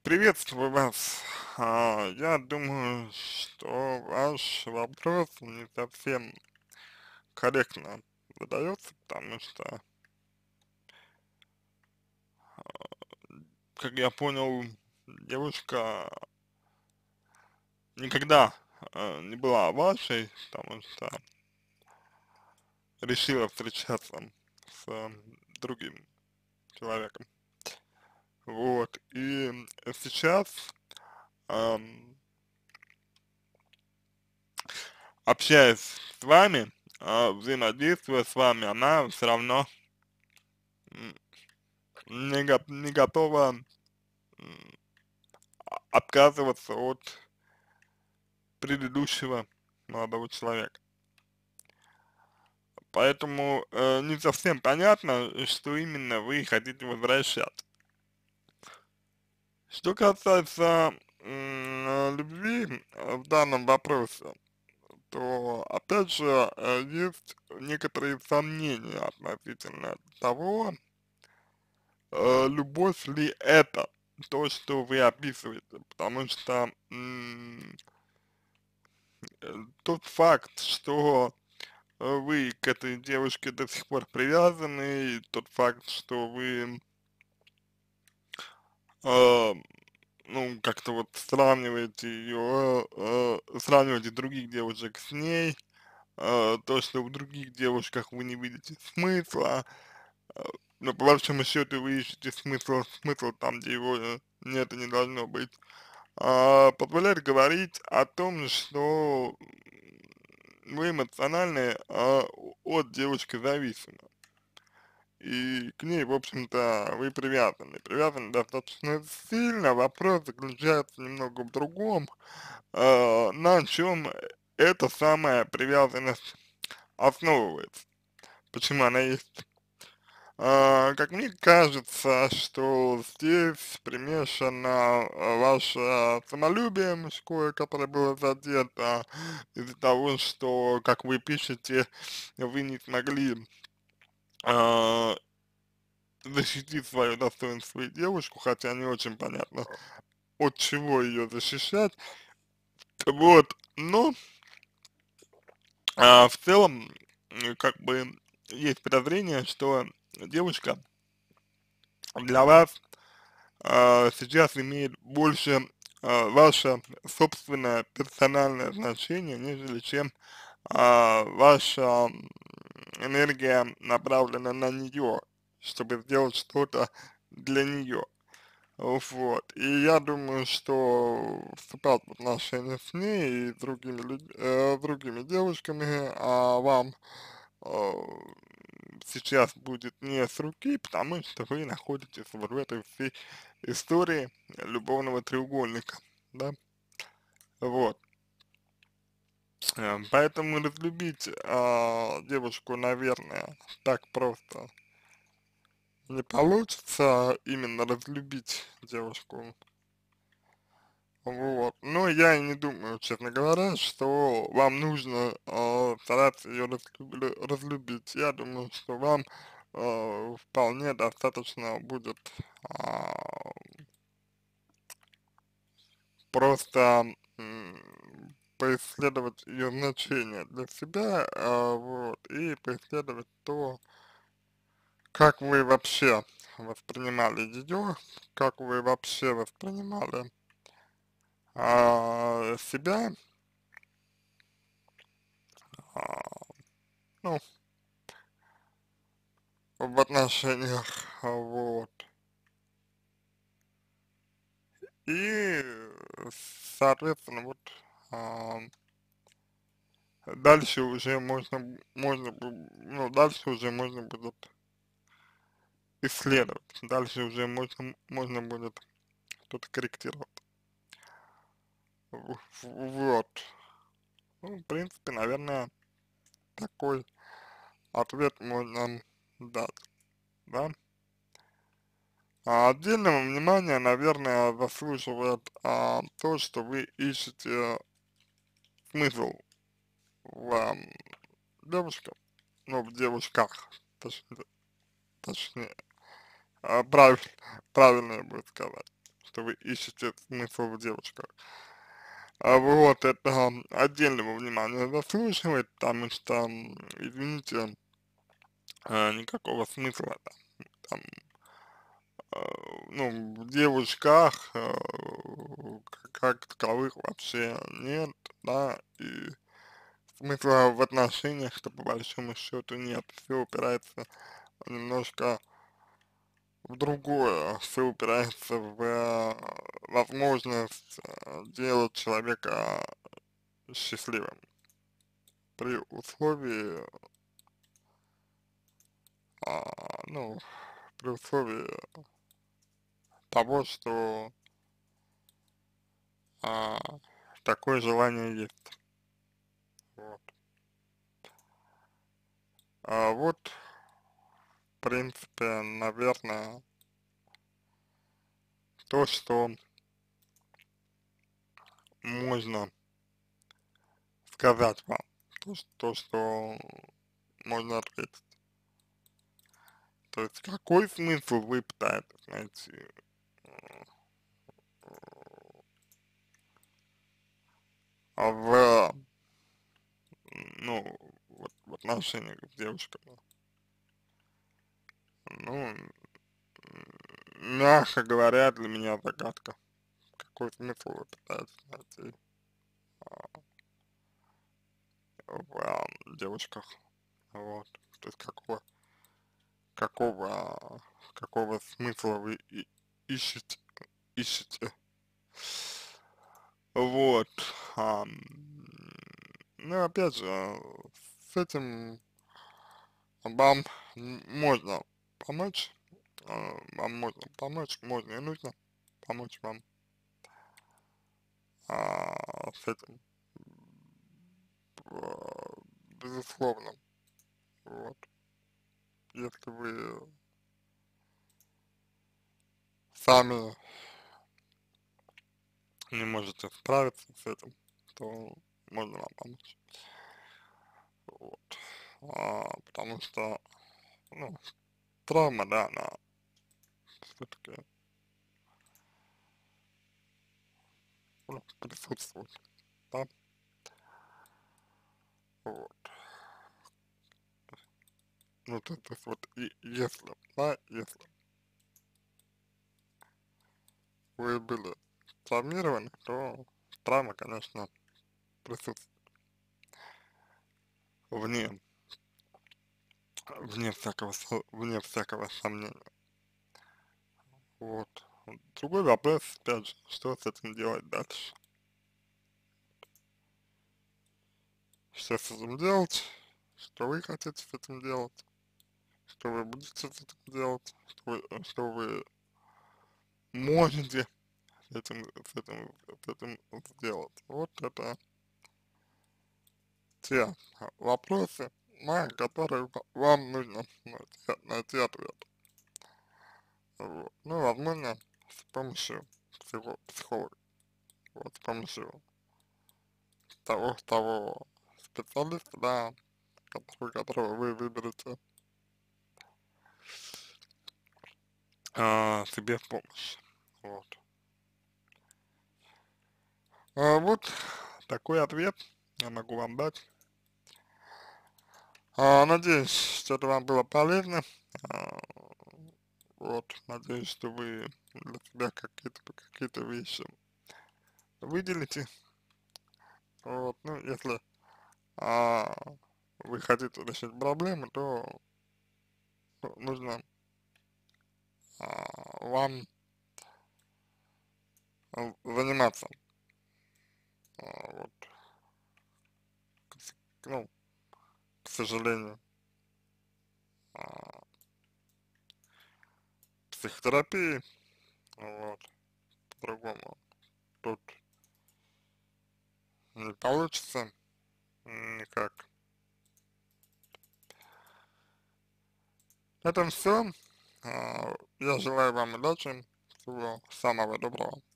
Приветствую вас. Я думаю, что ваш вопрос не совсем корректно задается, потому что, как я понял, девушка никогда не была вашей, потому что решила встречаться с другим человеком. Вот. И сейчас, ам, общаясь с вами, взаимодействуя с вами, она все равно не готова отказываться от предыдущего молодого человека. Поэтому не совсем понятно, что именно вы хотите возвращать. Что касается любви в данном вопросе, то опять же есть некоторые сомнения относительно того, любовь ли это то, что вы описываете, потому что тот факт, что вы к этой девушке до сих пор привязаны, и тот факт, что вы, э, ну, как-то вот сравниваете ее, сравниваете других девушек с ней, то, что в других девушках вы не видите смысла, э, но по большому счету вы ищете смысл там, где его нет и не должно быть, позволяет говорить о том, что вы эмоционально от девушки зависимы. И к ней, в общем-то, вы привязаны достаточно сильно. Вопрос заключается немного в другом, на чем эта самая привязанность основывается, почему она есть. Как мне кажется, что здесь примешано ваше самолюбие мужское, которое было задето из-за того, что, как вы пишете, вы не смогли а, защитить свое достоинство и девушку, хотя не очень понятно, от чего ее защищать. Вот, но в целом, как бы есть подозрение, что девушка для вас сейчас имеет больше ваше собственное персональное значение, нежели чем ваша энергия направлена на нее, чтобы сделать что-то для нее. Вот. И я думаю, что вступать в отношения с ней и с другими девушками, вам э, сейчас будет не с руки, потому что вы находитесь вот в этой всей истории любовного треугольника, да, вот. Поэтому разлюбить девушку, наверное, так просто не получится, именно разлюбить девушку. Вот. Но я и не думаю, честно говоря, что вам нужно стараться ее разлюбить. Я думаю, что вам вполне достаточно будет а, просто поисследовать ее значение для себя, вот, и поисследовать то, как вы вообще воспринимали ее, как вы вообще воспринимали себя, а, ну, в отношениях, вот. И, соответственно, вот, а, дальше уже ну, дальше уже можно будет исследовать, дальше уже можно будет что-то корректировать. Вот. Ну, в принципе, наверное, такой ответ можно дать, да. Отдельного внимания, наверное, заслуживает то, что вы ищете смысл в девушках, ну, в девушках, точнее, точнее, правильнее будет сказать. что вы ищете смысл в девушках. Вот, это отдельного внимания заслуживает, потому что, извините, никакого смысла там, э, ну, в девушках, как таковых вообще нет, да, и смысла в отношениях-то по большому счету нет, все упирается немножко в другое, все упирается в возможность делать человека счастливым при условии, ну, при условии того, что а, такое желание есть. Вот. Вот, в принципе, наверное, то, что можно сказать вам, то, что можно ответить. То есть, какой смысл вы пытаетесь найти в, ну, вот, в отношениях с девушками? Ну, мягко говоря, для меня загадка. Какой смысл вы пытаетесь найти в девушках? Вот. То есть, какого, какого смысла вы ищете, ищете? Вот. ам, ну, опять же, с этим вам можно помочь, вам можно помочь, можно и нужно помочь вам с этим, безусловно, вот, если вы сами не можете справиться с этим, то можно вам помочь, вот, потому что, ну, травма, да, она все-таки, ну, присутствует, да, вот. Ну, то есть вот если, да, если вы были травмированы, то травма, конечно, присутствует вне, вне всякого сомнения. Вот. Другой вопрос, опять же, что с этим делать дальше? Что с этим делать? Что вы хотите с этим делать? Что вы будете с этим делать? Что вы можете с этим сделать? Вот это те вопросы, на которые вам нужно найти ответ. Вот. Ну, возможно, с помощью психолога, вот, с помощью того специалиста, да, которого вы выберете себе в помощь. Вот. Вот такой ответ я могу вам дать. Надеюсь, что это вам было полезно. А, вот, надеюсь, что вы для себя какие-то вещи выделите. Вот, ну, если а, вы хотите решить проблему, то нужно вам заниматься, вот, ну, к сожалению, а, психотерапией, вот, по-другому тут не получится никак. На этом все. Я желаю вам удачи, всего самого доброго.